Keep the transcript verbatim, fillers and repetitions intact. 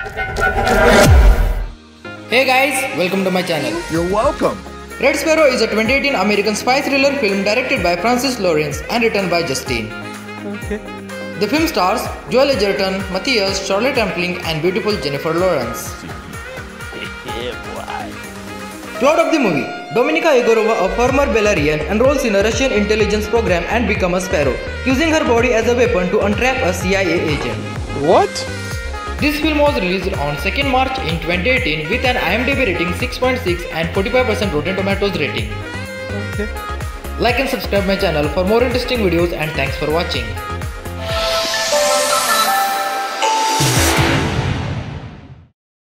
Hey guys, welcome to my channel. You're welcome. Red Sparrow is a twenty eighteen American spy thriller film directed by Matthias Lawrence and written by Justin. Okay. The film stars Joel Edgerton, Matthias, Charlotte Ramplin and beautiful Jennifer Lawrence. Plot of the movie: Dominika Egorova, a former Belarusian, enrolls in a Russian intelligence program and becomes a sparrow, using her body as a weapon to entrap a C I A agent. What? This film was released on second March in twenty eighteen with an IMDb rating six point six and forty-five percent Rotten Tomatoes rating. Okay. Like and subscribe my channel for more interesting videos and thanks for watching.